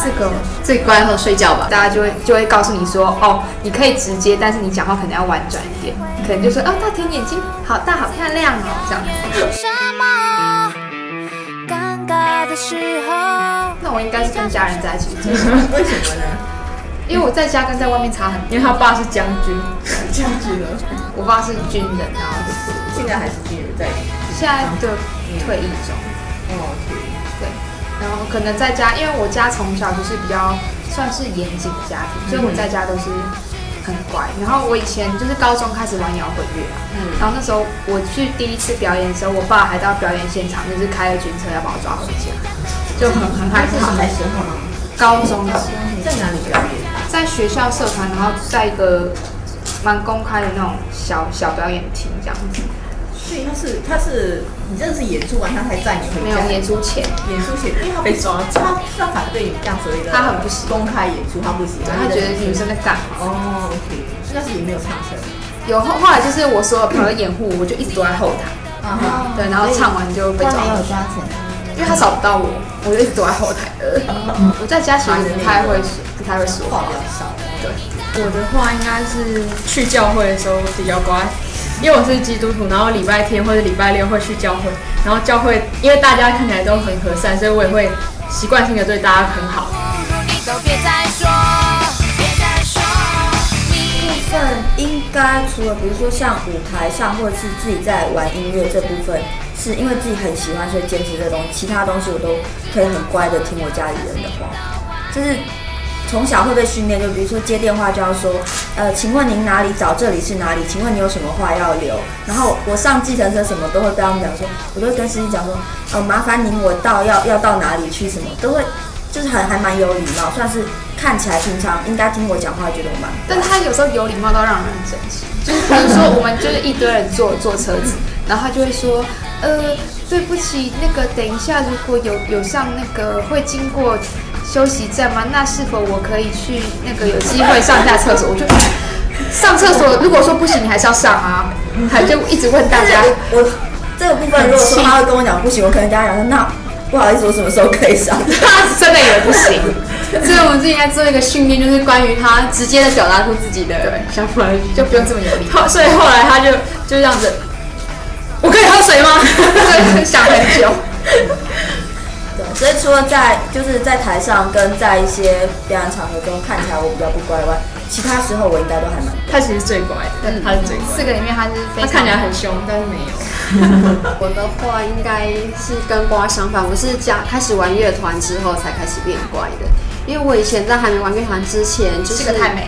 4个最乖的时候睡觉吧，大家就会告诉你说，哦，你可以直接，但是你讲话可能要婉转一点，可能就说，哦，大田眼睛好大好漂亮哦，这样子。那我应该是跟家人在一起住。 为什么呢？ 因为我在家跟在外面差很多。 因为他爸是将军， 将军了。 我爸是军人，然后现在还是军人在。 现在就退役中。 哦， 对。然后可能在家，因为我家从小就是比较算是严谨的家庭，所以我在家都是很乖。然后我以前就是高中开始玩摇滚乐啊，然后那时候我去第一次表演的时候，我爸还到表演现场，就是开了军车要把我抓回家，就很害怕。 什么时候？ 高中的时候。 在哪里表演？ 在学校社团，然后在一个蛮公开的那种小表演厅这样子。 所以他是你真的是演出完他才载你回家？ 没有演出前， 因为他被抓，他反对你这样所谓的， 他很不喜欢公开演出，他不喜欢， 他觉得女生在干嘛？ 哦 ，OK， 那时也没有唱声。 有后来就是我所有朋友掩护，我就一直都在后台。对，然后唱完就被抓。 没有抓成。 因为他找不到我，我就一直躲在后台。我在家其实不太会说话， 比较少。 对， 我的话应该是去教会的时候比较乖，因为我是基督徒，然后礼拜天或者礼拜六会去教会，然后教会因为大家看起来都很和善，所以我也会习惯性的对大家很好。 部分应该除了比如说像舞台上或者是自己在玩音乐这部分，是因为自己很喜欢，所以坚持这东西。其他东西我都可以很乖的听我家里人的话，就是从小会被训练，就比如说接电话就要说，请问您哪里找，这里是哪里？请问你有什么话要留？然后我上计程车什么都会跟他们讲说，我都会跟司机讲说，麻烦您我要到哪里去，什么都会，就是还蛮有礼貌，算是看起来平常应该听我讲话，觉得我蛮。 但他有时候有礼貌到让人很生气，就是比如说我们就是一堆人坐车子，然后他就会说，对不起，那个等一下如果有上那个会经过休息站吗？那是否我可以去那个有机会上下厕所？我就上厕所，如果说不行，你还是要上啊，他就一直问大家。 我这个部分如果说他会跟我讲不行，我可能跟他讲说那。不好意思，我什么时候可以上？ 他真的以为不行， 所以我们自己应该做一个训练，就是关于他直接的表达出自己的想法， 就不用这么有礼貌。 所以后来他就这样子，我可以喝水吗？ 对，想很久。 对，所以除了就是在台上跟在一些表演场合中看起来我比较不乖外，其他时候我应该都还蛮乖。 他其实最乖的，他是最乖。 4个里面他是非常， 他看起来很凶，但是没有。 我的话应该是跟瓜相反，我是开始玩乐团之后才开始变乖的。因为我以前在还没玩乐团之前，就是个太美，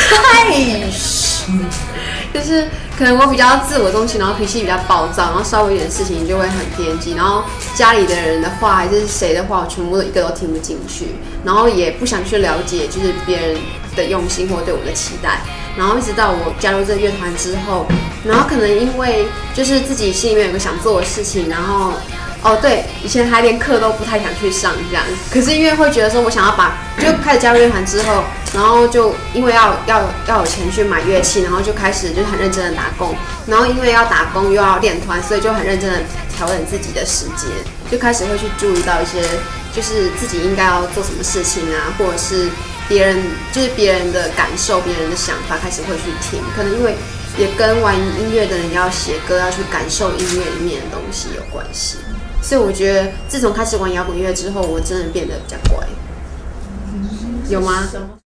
就是可能我比较自我中心，然后脾气比较暴躁，然后稍微一点事情就会很偏激，然后家里的人的话还是谁的话，我全部一个都听不进去，然后也不想去了解就是别人的用心或对我的期待。然后一直到我加入这个乐团之后，然后可能因为就是自己心里面有个想做的事情，然后对，以前还连课都不太想去上这样，可是因为会觉得说我想要就开始加入乐团之后，然后就因为要有钱去买乐器，然后就开始就是很认真的打工，然后因为要打工又要练团，所以就很认真的调整自己的时间，就开始会去注意到一些就是自己应该要做什么事情啊，或者是别人的感受、别人的想法，开始会去听，可能因为也跟玩音乐的人要写歌、要去感受音乐里面的东西有关系。所以我觉得，自从开始玩摇滚乐之后，我真的变得比较乖。有吗？